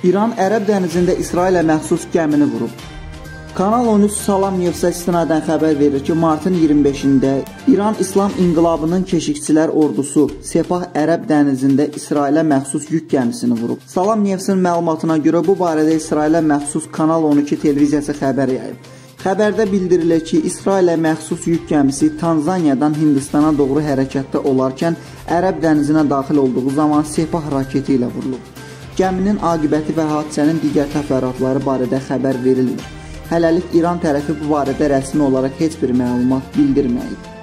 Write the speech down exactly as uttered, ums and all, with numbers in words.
İran Ərəb dənizində İsrailə məxsus gəmini vurub. Kanal on üç Salam Newsə istinadən xəbər verir ki, martın iyirmi beşində İran İslam İnqilabının keşikçilər ordusu Sepah Ərəb dənizində İsrailə məxsus yük gəmisini vurub. Salam News'ın məlumatına görə bu barədə İsrailə məxsus Kanal on iki televiziyası xəbər yayıb. Xəbərdə bildirilir ki, İsrailə məxsus yük gəmisi Tanzaniyadan Hindistana doğru hərəkətdə olarkən Ərəb dənizinə daxil olduğu zaman Sepah raketi ilə vurulub. Gəminin aqibəti və hadisənin digər təfərrüatları barədə xəbər verilmir. Hələlik İran tərəfi bu barədə rəsmi olaraq heç bir məlumat bildirməyib.